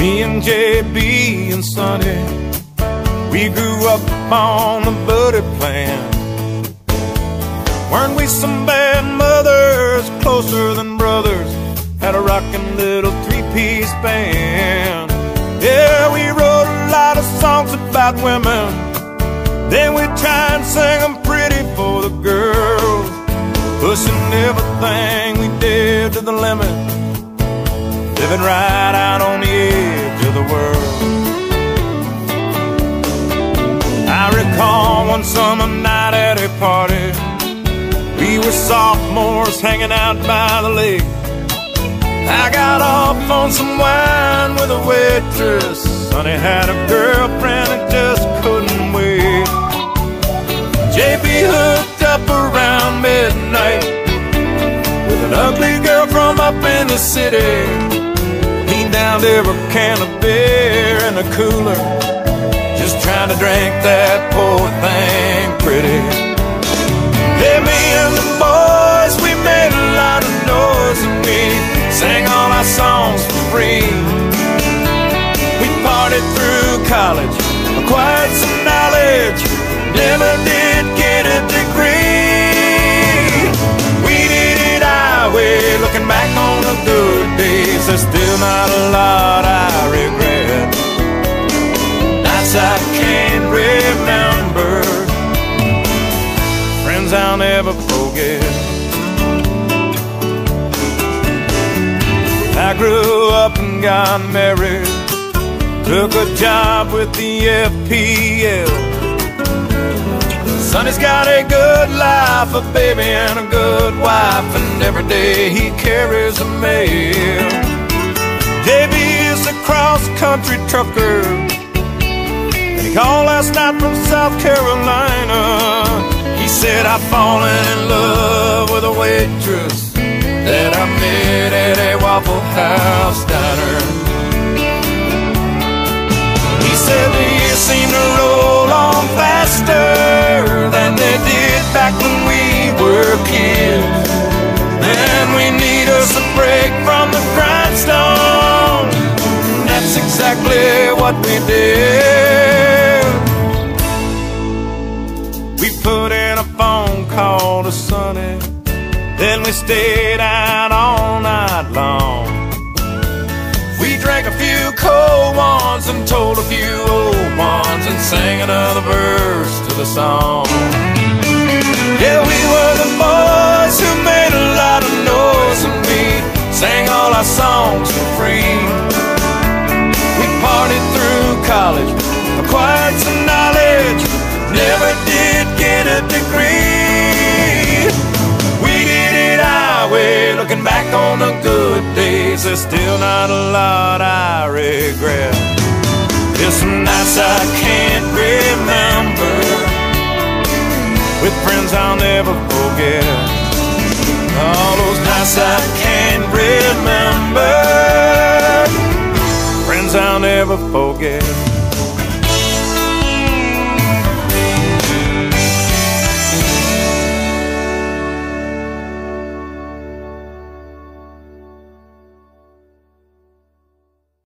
Me and JB and Sonny, we grew up on the Buddy plan. Weren't we some bad mothers, closer than brothers? Had a rockin' little three-piece band. Yeah, we wrote a lot of songs about women, then we'd try and sing them pretty for the girls, pushing everything we did to the limit, living right out on the edge of the world. I recall one summer night at a party, we were sophomores hanging out by the lake. I got off on some wine with a waitress. Sonny had a girlfriend that just couldn't wait. JB hooked up around midnight with an ugly girl from up in the city. He downed every can of beer in the cooler, just trying to drink that poor thing pretty. Yeah, me and the boys, we made a lot of noise, and we sang all our songs for free. We partied through college, acquired some knowledge, never did get a degree. We did it our way, looking back on the good days. There's still not a lot I regret, nights I can't remember, friends I'll never forget. I grew up and got married, took a job with the FPL. Sonny's got a good life, a baby and a good wife, and every day he carries the mail. JB is a cross-country trucker, and he called last night from South Carolina. He said, I've fallen in love with a waitress that I met at a Waffle House diner. He said the years seem to roll on faster than they did back when we were kids, and we need us a break from the grindstone. And that's exactly what we did. We put in a phone call to Sonny, then we stayed out all night long. We drank a few cold ones and told a few old ones, and sang another verse to the song. Yeah, we were the boys who made a lot of noise, and we sang all our songs for free. We partied through college, acquired some knowledge, never did get a degree. We did it our way, looking back on the good days. There's still not a lot I regret, there's some nights I can't remember, with friends I'll never forget. All those nights I can't remember, friends I'll never forget.